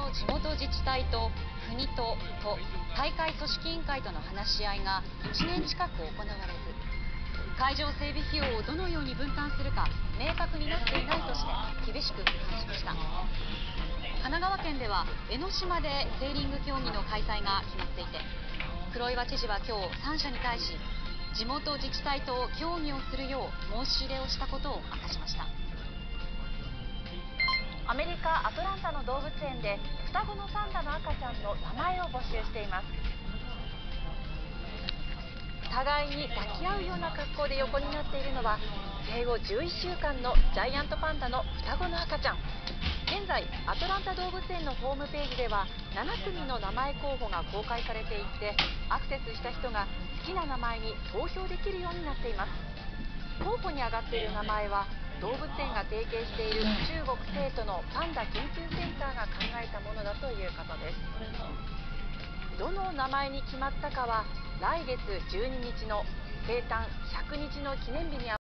の地元自治体と国と大会組織委員会との話し合いが1年近く行われず、会場整備費用をどのように分担するか明確になっていないとして厳しく批判しました。神奈川県では江ノ島でセーリング競技の開催が決まっていて、黒岩知事は今日3社に対し、地元自治体と協議をするよう申し入れをしたことを明かしました。 アメリカ・アトランタの動物園で双子のパンダの赤ちゃんの名前を募集しています。互いに抱き合うような格好で横になっているのは生後11週間のジャイアントパンダの双子の赤ちゃん。現在アトランタ動物園のホームページでは7組の名前候補が公開されていて、アクセスした人が好きな名前に投票できるようになっています。候補に上がっている名前は動物園が提携している中国成都のパンダ研究センターが考えたものだということです。どの名前に決まったかは来月12日の生誕100日の記念日に